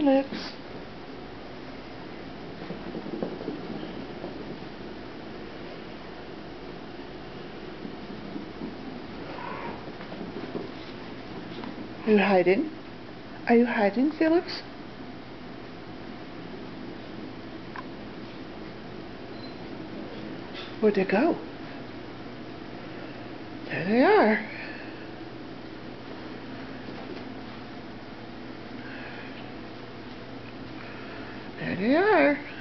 Felix. Are you hiding? Are you hiding, Felix? Where'd they go? There they are. There they are.